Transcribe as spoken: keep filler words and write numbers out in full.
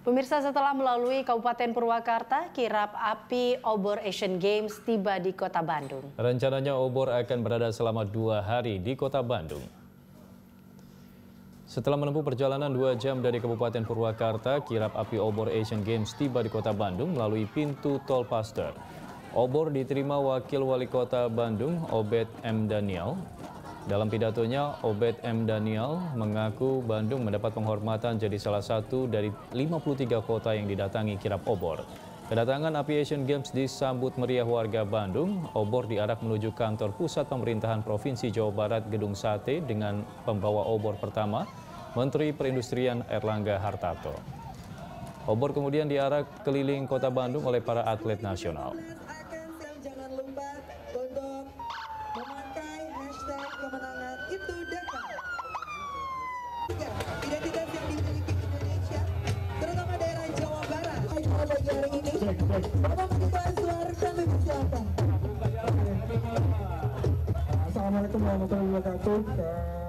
Pemirsa, setelah melalui Kabupaten Purwakarta, kirap api obor Asian Games tiba di Kota Bandung. Rencananya obor akan berada selama dua hari di Kota Bandung. Setelah menempuh perjalanan dua jam dari Kabupaten Purwakarta, kirap api obor Asian Games tiba di Kota Bandung melalui pintu tol Paster. Obor diterima Wakil Wali Kota Bandung, Obed M. Daniel. Dalam pidatonya, Obed M. Daniel mengaku Bandung mendapat penghormatan jadi salah satu dari lima puluh tiga kota yang didatangi kirap obor. Kedatangan api Asian Games disambut meriah warga Bandung. Obor diarak menuju kantor pusat pemerintahan Provinsi Jawa Barat Gedung Sate dengan pembawa obor pertama, Menteri Perindustrian Erlangga Hartarto. Obor kemudian diarak keliling kota Bandung oleh para atlet nasional. Jangan lupa untuk memakai hashtag kemenangan itu dekat. Tiga, identitas yang dimiliki Indonesia, terutama daerah Jawa Barat. Bagi hari ini, Bapak Menteri Suar kami persilakan. Assalamualaikum warahmatullahi wabarakatuh.